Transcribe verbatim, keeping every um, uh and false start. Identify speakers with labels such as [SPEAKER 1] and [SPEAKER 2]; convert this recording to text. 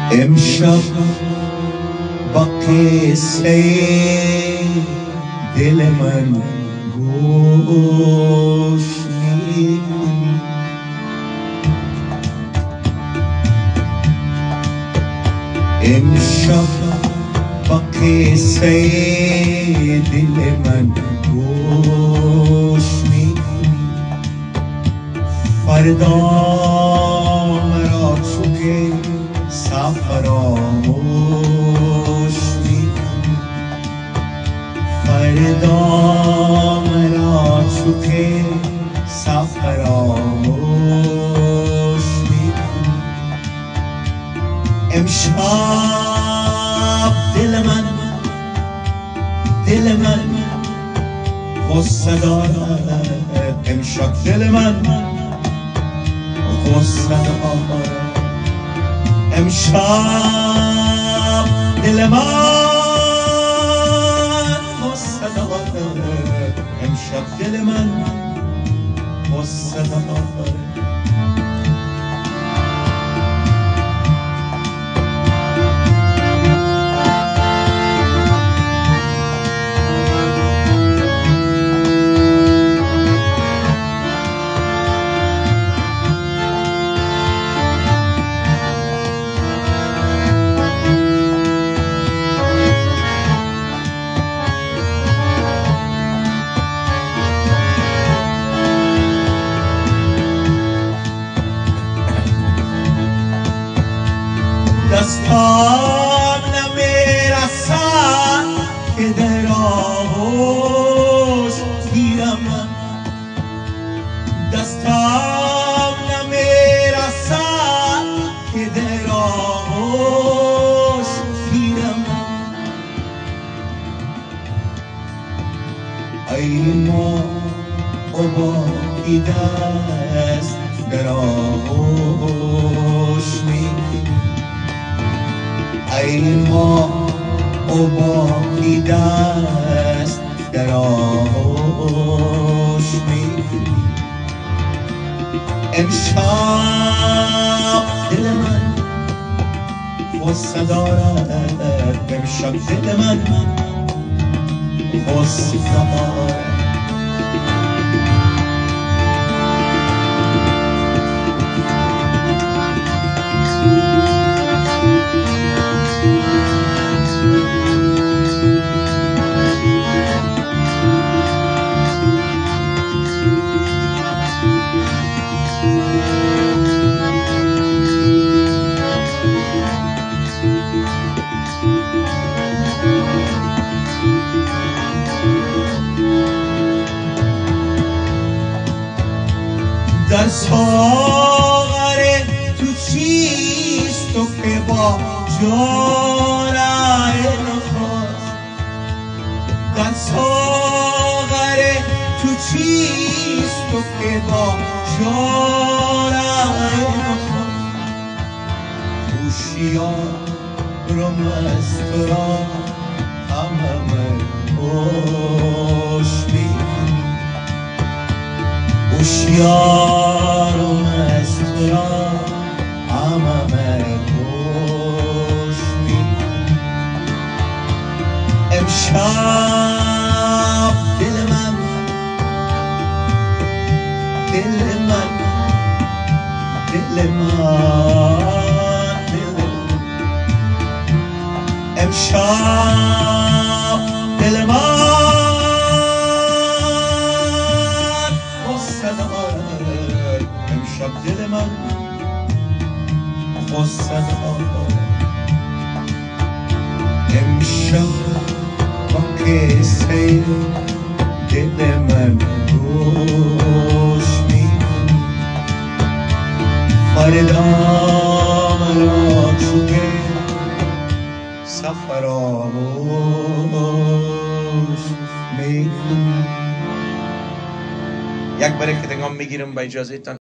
[SPEAKER 1] امشب با قصه دل من گوش میکنی. امشب با قصه دل من گوش میکنی. فردا مرا چو که فراموش میکنی. فردا مرا چو که فراموش میکنی. امشب دل من دل من غصه دارد. امشب دل من غصه دارد. امشب دل من غصه دارد. امشب دل من غصه دارد. دستام نمیرسد که در آغوش گیرم. دستام نمیرسد که در آغوش گیرم. ای ما عبایی دست در آغوش میکنی. ای ما عبایی دست در آغوش میکنی. امشب دل من غصه دارد. امشب دل من غصه دارد. در ساغر تو چیست تو که با جانم نخواست. در ساغر تو چیست تو که با جانم نخواست. هوشیارم از تو را همه خوش میکنی. هوشیارم از تو را همه خوش میکنی. امشب دل من دل من دل من دل من امشب دل من غصه دارد. امشب دل من غصه دارد. امشب با قصه دل من گوش میکنی. فردا مرا چو که فراموش میکنی. یک بره که دنگام میگیرم با اجازه تان.